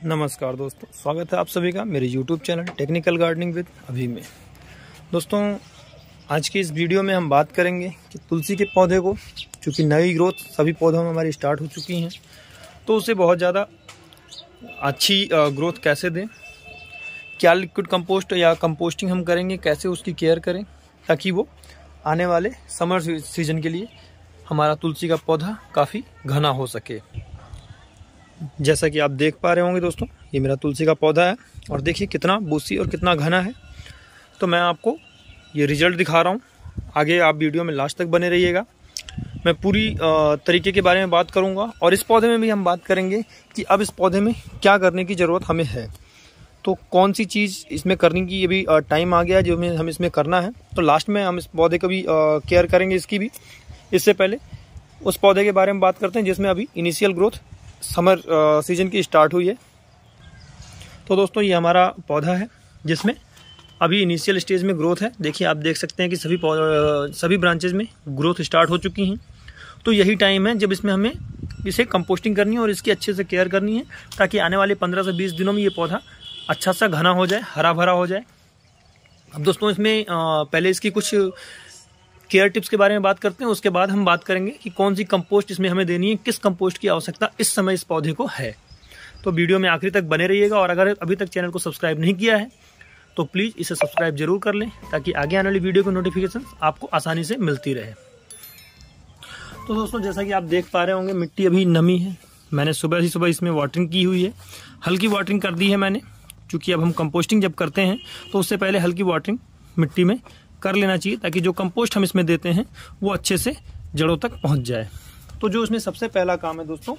नमस्कार दोस्तों, स्वागत है आप सभी का मेरे YouTube channel technical gardening with Abhi में। दोस्तों, आज की इस वीडियो में हम बात करेंगे कि तुलसी के पौधे को, चूँकि नई ग्रोथ सभी पौधों में हमारी स्टार्ट हो चुकी हैं, तो उसे बहुत ज़्यादा अच्छी ग्रोथ कैसे दें, क्या लिक्विड कंपोस्ट या कंपोस्टिंग हम करेंगे, कैसे उसकी केयर करें ताकि वो आने वाले समर सीजन के लिए हमारा तुलसी का पौधा काफ़ी घना हो सके। जैसा कि आप देख पा रहे होंगे दोस्तों, ये मेरा तुलसी का पौधा है और देखिए कितना बूसी और कितना घना है। तो मैं आपको ये रिजल्ट दिखा रहा हूँ, आगे आप वीडियो में लास्ट तक बने रहिएगा। मैं पूरी तरीके के बारे में बात करूँगा और इस पौधे में भी हम बात करेंगे कि अब इस पौधे में क्या करने की ज़रूरत हमें है, तो कौन सी चीज़ इसमें करने की ये भी टाइम आ गया है जो हम इसमें करना है। तो लास्ट में हम इस पौधे को भी केयर करेंगे इसकी भी। इससे पहले उस पौधे के बारे में बात करते हैं जिसमें अभी इनिशियल ग्रोथ समर सीजन की स्टार्ट हुई है। तो दोस्तों, ये हमारा पौधा है जिसमें अभी इनिशियल स्टेज में ग्रोथ है। देखिए, आप देख सकते हैं कि सभी ब्रांचेज में ग्रोथ स्टार्ट हो चुकी हैं। तो यही टाइम है जब इसमें हमें इसे कंपोस्टिंग करनी है और इसकी अच्छे से केयर करनी है ताकि आने वाले 15 से 20 दिनों में ये पौधा अच्छा सा घना हो जाए, हरा भरा हो जाए। अब दोस्तों, इसमें पहले इसकी कुछ केयर टिप्स के बारे में बात करते हैं, उसके बाद हम बात करेंगे कि कौन सी कंपोस्ट इसमें हमें देनी है, किस कंपोस्ट की आवश्यकता इस समय इस पौधे को है। तो वीडियो में आखिरी तक बने रहिएगा और अगर अभी तक चैनल को सब्सक्राइब नहीं किया है तो प्लीज़ इसे सब्सक्राइब जरूर कर लें ताकि आगे आने वाली वीडियो की नोटिफिकेशन आपको आसानी से मिलती रहे। तो दोस्तों, जैसा कि आप देख पा रहे होंगे, मिट्टी अभी नमी है। मैंने सुबह इसमें वाटरिंग की हुई है, हल्की वाटरिंग कर दी है मैंने, क्योंकि अब हम कंपोस्टिंग जब करते हैं तो उससे पहले हल्की वाटरिंग मिट्टी में कर लेना चाहिए ताकि जो कंपोस्ट हम इसमें देते हैं वो अच्छे से जड़ों तक पहुंच जाए। तो जो इसमें सबसे पहला काम है दोस्तों,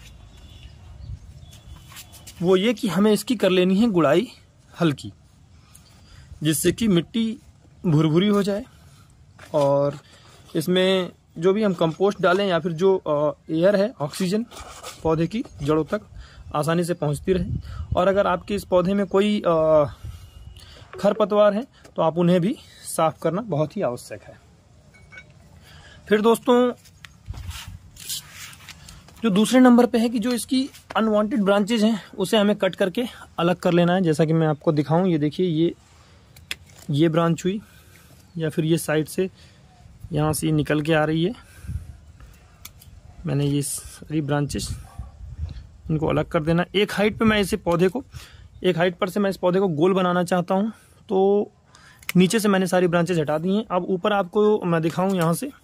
वो ये कि हमें इसकी कर लेनी है गुड़ाई हल्की, जिससे कि मिट्टी भुरभुरी हो जाए और इसमें जो भी हम कंपोस्ट डालें या फिर जो एयर है, ऑक्सीजन पौधे की जड़ों तक आसानी से पहुंचती रहे। और अगर आपके इस पौधे में कोई खरपतवार है तो आप उन्हें भी साफ करना बहुत ही आवश्यक है। फिर दोस्तों, जो दूसरे नंबर पे है कि जो इसकी अनवांटेड ब्रांचेज हैं उसे हमें कट करके अलग कर लेना है। जैसा कि मैं आपको दिखाऊं, ये देखिए, ये ब्रांच हुई या फिर ये साइड से यहाँ से निकल के आ रही है। मैंने ये सारी ब्रांचेस इनको अलग कर देना। एक हाइट पे मैं इसे पौधे को, एक हाइट पर से मैं इस पौधे को गोल बनाना चाहता हूँ, तो नीचे से मैंने सारी ब्रांचेज हटा दी हैं। अब ऊपर आपको मैं दिखाऊं, यहाँ से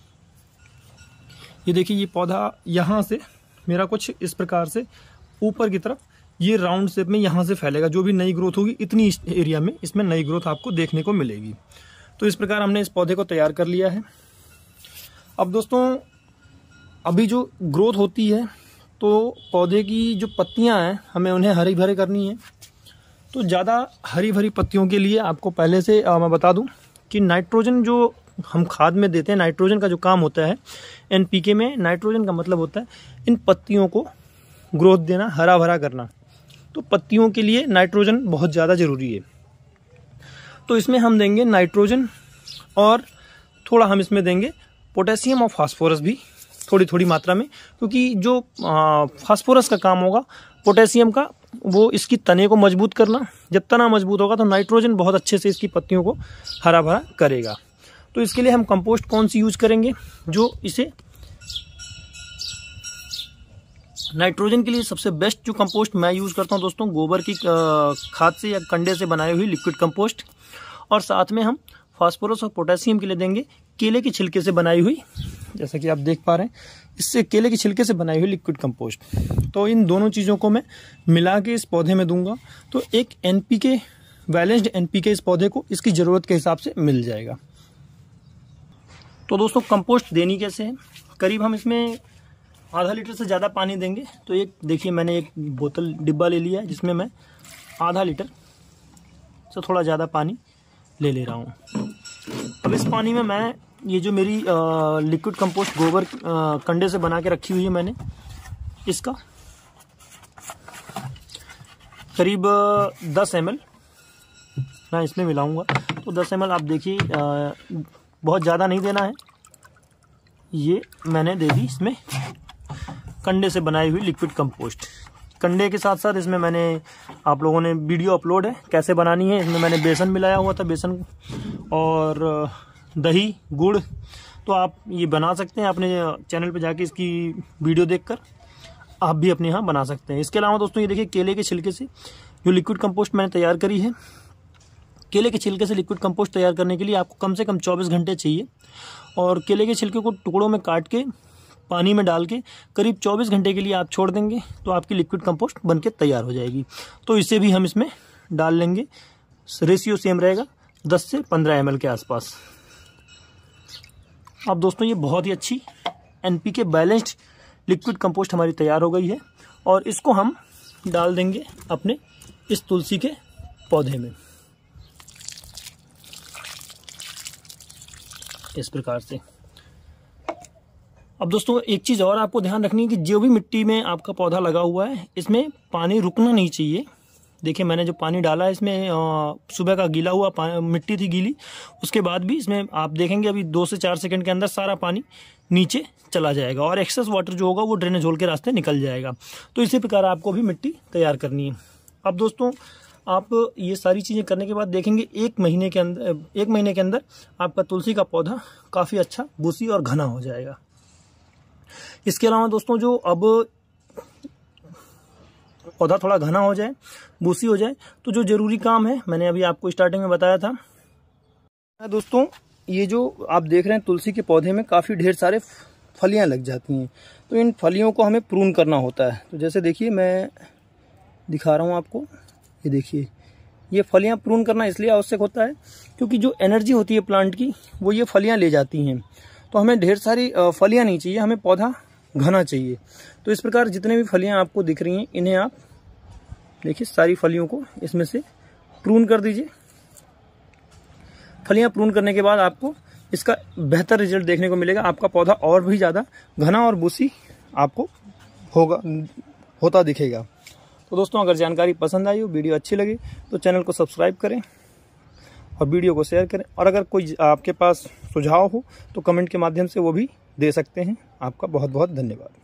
ये देखिए, ये पौधा यहाँ से मेरा कुछ इस प्रकार से ऊपर की तरफ ये राउंड शेप में यहाँ से फैलेगा। जो भी नई ग्रोथ होगी इतनी एरिया में इसमें नई ग्रोथ आपको देखने को मिलेगी। तो इस प्रकार हमने इस पौधे को तैयार कर लिया है। अब दोस्तों, अभी जो ग्रोथ होती है तो पौधे की जो पत्तियाँ हैं हमें उन्हें हरी भरी करनी है। तो ज़्यादा हरी भरी पत्तियों के लिए आपको पहले से मैं बता दूं कि नाइट्रोजन जो हम खाद में देते हैं, नाइट्रोजन का जो काम होता है, एनपीके में नाइट्रोजन का मतलब होता है इन पत्तियों को ग्रोथ देना, हरा भरा करना। तो पत्तियों के लिए नाइट्रोजन बहुत ज़्यादा ज़रूरी है। तो इसमें हम देंगे नाइट्रोजन और थोड़ा हम इसमें देंगे पोटेशियम और फास्फोरस भी थोड़ी थोड़ी मात्रा में, क्योंकि जो फास्फोरस का काम होगा, पोटेशियम का वो इसकी तने को मजबूत करना। जब तना मजबूत होगा तो नाइट्रोजन बहुत अच्छे से इसकी पत्तियों को हरा भरा करेगा। तो इसके लिए हम कंपोस्ट कौन सी यूज करेंगे, जो इसे नाइट्रोजन के लिए सबसे बेस्ट जो कंपोस्ट मैं यूज करता हूं दोस्तों, गोबर की खाद से या कंडे से बनाई हुई लिक्विड कंपोस्ट। और साथ में हम फास्फोरस और पोटेशियम के लिए देंगे केले के छिलके से बनाई हुई, जैसा कि आप देख पा रहे हैं, इससे केले के छिलके से बनाई हुई लिक्विड कंपोस्ट। तो इन दोनों चीज़ों को मैं मिला के इस पौधे में दूंगा तो एक एनपीके, बैलेंस्ड एनपीके इस पौधे को इसकी ज़रूरत के हिसाब से मिल जाएगा। तो दोस्तों, कंपोस्ट देनी कैसे है, करीब हम इसमें आधा लीटर से ज़्यादा पानी देंगे। तो एक देखिए, मैंने एक बोतल डिब्बा ले लिया है जिसमें मैं आधा लीटर से थोड़ा ज़्यादा पानी ले ले रहा हूँ। अब इस पानी में मैं ये जो मेरी लिक्विड कंपोस्ट गोबर कंडे से बना के रखी हुई है मैंने, इसका करीब 10 ml मैं इसमें मिलाऊंगा। तो 10 ml आप देखिए, बहुत ज़्यादा नहीं देना है। ये मैंने दे दी इसमें कंडे से बनाई हुई लिक्विड कंपोस्ट, कंडे के साथ साथ इसमें मैंने आप लोगों ने वीडियो अपलोड है कैसे बनानी है। इसमें मैंने बेसन मिलाया हुआ था, बेसन और दही गुड़। तो आप ये बना सकते हैं अपने चैनल पे जाके, इसकी वीडियो देखकर आप भी अपने यहाँ बना सकते हैं। इसके अलावा दोस्तों ये देखिए केले के छिलके से जो लिक्विड कंपोस्ट मैंने तैयार करी है। केले के छिलके से लिक्विड कंपोस्ट तैयार करने के लिए आपको कम से कम 24 घंटे चाहिए। और केले के छिलके को टुकड़ों में काट के पानी में डाल के करीब 24 घंटे के लिए आप छोड़ देंगे तो आपकी लिक्विड कंपोस्ट बनके तैयार हो जाएगी। तो इसे भी हम इसमें डाल लेंगे। रेशियो सेम रहेगा 10 से 15 ml के आसपास। अब दोस्तों ये बहुत ही अच्छी NPK बैलेंस्ड लिक्विड कंपोस्ट हमारी तैयार हो गई है और इसको हम डाल देंगे अपने इस तुलसी के पौधे में इस प्रकार से। अब दोस्तों एक चीज़ और आपको ध्यान रखनी है कि जो भी मिट्टी में आपका पौधा लगा हुआ है इसमें पानी रुकना नहीं चाहिए। देखिए मैंने जो पानी डाला है इसमें सुबह का गीला हुआ मिट्टी थी गीली, उसके बाद भी इसमें आप देखेंगे अभी 2 से 4 सेकंड के अंदर सारा पानी नीचे चला जाएगा और एक्सेस वाटर जो होगा वो ड्रेनेज होल के रास्ते निकल जाएगा। तो इसी प्रकार आपको भी मिट्टी तैयार करनी है। अब दोस्तों आप ये सारी चीज़ें करने के बाद देखेंगे 1 महीने के अंदर आपका तुलसी का पौधा काफ़ी अच्छा बूसी और घना हो जाएगा। इसके अलावा दोस्तों जो अब पौधा थोड़ा घना हो जाए, बूसी हो जाए, तो जो जरूरी काम है मैंने अभी आपको स्टार्टिंग में बताया था। दोस्तों ये जो आप देख रहे हैं तुलसी के पौधे में काफ़ी ढेर सारे फलियां लग जाती हैं, तो इन फलियों को हमें प्रून करना होता है। तो जैसे देखिए मैं दिखा रहा हूँ आपको, ये देखिए ये फलियां प्रून करना इसलिए आवश्यक होता है क्योंकि जो एनर्जी होती है प्लांट की वो ये फलियां ले जाती हैं। तो हमें ढेर सारी फलियां नहीं चाहिए, हमें पौधा घना चाहिए। तो इस प्रकार जितने भी फलियां आपको दिख रही हैं इन्हें आप देखिए सारी फलियों को इसमें से प्रून कर दीजिए। फलियां प्रून करने के बाद आपको इसका बेहतर रिजल्ट देखने को मिलेगा। आपका पौधा और भी ज़्यादा घना और बूसी आपको होता दिखेगा। तो दोस्तों अगर जानकारी पसंद आई हो, वीडियो अच्छी लगी तो चैनल को सब्सक्राइब करें और वीडियो को शेयर करें। और अगर कोई आपके पास सुझाव हो तो कमेंट के माध्यम से वो भी दे सकते हैं। आपका बहुत बहुत धन्यवाद।